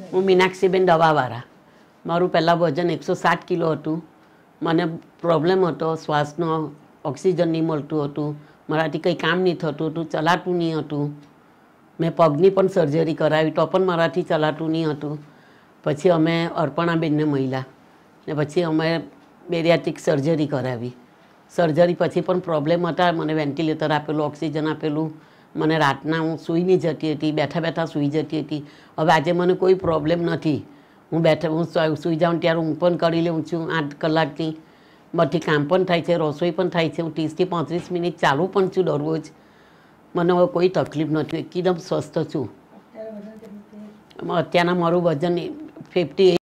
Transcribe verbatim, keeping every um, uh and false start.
હું મીનાક્ષી બેન દવાવાળા. મારું પહેલાં વજન એકસો સાત કિલો હતું. મને પ્રોબ્લેમ હતો, શ્વાસનો ઓક્સિજન નહીં મળતું હતું, મારાથી કંઈ કામ નહીં થતું હતું, ચલાતું નહીં હતું. મેં પગની પણ સર્જરી કરાવી તો પણ મારાથી ચલાતું નહીં હતું. પછી અમે અર્પણાબેનને મળ્યા ને પછી અમે બેરિયાટ્રિક સર્જરી કરાવી. સર્જરી પછી પણ પ્રોબ્લેમ હતા. મને વેન્ટિલેટર આપેલું, ઓક્સિજન આપેલું. મને રાતના હું સૂઈ નહીં જતી હતી, બેઠા બેઠા સૂઈ જતી હતી. હવે આજે મને કોઈ પ્રોબ્લેમ નથી. હું બેઠા હું સૂઈ જાઉં ત્યારે હું પણ કરી લઉં છું આઠ કલાકની. બધી કામ પણ થાય છે, રસોઈ પણ થાય છે. હું ત્રીસથી પાંત્રીસ મિનિટ ચાલુ પણ છું દરરોજ. મને હવે કોઈ તકલીફ નથી, એકદમ સ્વસ્થ છું. અત્યારના મારું વજન ફિફ્ટી